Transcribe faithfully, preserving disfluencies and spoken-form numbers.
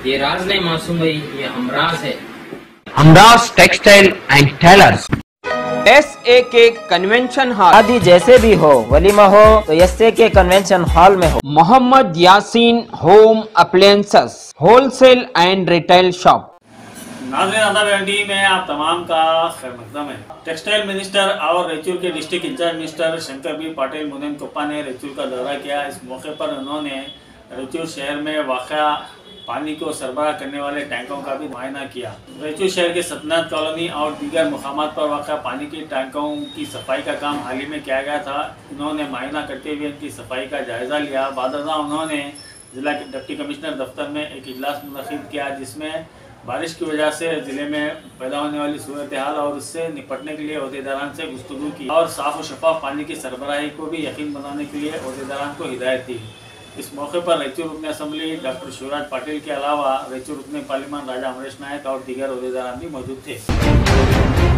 ये राज नहीं मासूम भाई, ये हमराज है। Hamraj textile and tailors. S A K convention hall, शादी जैसे भी हो, वलीमा हो तो S A K convention hall में हो। Mohammad Yasin home appliances wholesale and retail shop. नाज़रीन आदाब एलडी में आप तमाम का खैर मकदम है। टेक्सटाइल मिनिस्टर और रायचूर के district incharge minister Shankar B Patil Munenakoppa ने रायचूर का दौरा किया। इस मौके पर उन्होंने रायचूर शहर में वाक़ा पानी को सरबराह करने वाले टैंकों का भी मुआयना किया। रायचूर शहर के सतनात कॉलोनी और दीगर मुकामात पर वाक़ा पानी के टैंकों की सफाई का काम हाल ही में किया गया था। उन्होंने मुआयना करते हुए इनकी सफाई का जायज़ा लिया। बाद उन्होंने जिला डिप्टी कमिश्नर दफ्तर में एक इजलास मुनक़िद किया, जिसमें बारिश की वजह से ज़िले में पैदा होने वाली सूरत हाल और उससे निपटने के लिए अहदेदारान से गुफ्तगू की और साफ़ और शफाफ पानी की सरबराही को भी यकीन बनाने के लिए अहदेदारान को हिदायत दी। इस मौके पर रायचूर रुकन असम्बली डॉक्टर शिवराज पाटिल के अलावा रायचूर रुकन पार्लिमान राजा अमरेश नायक और दीगर अहदेदारान भी मौजूद थे।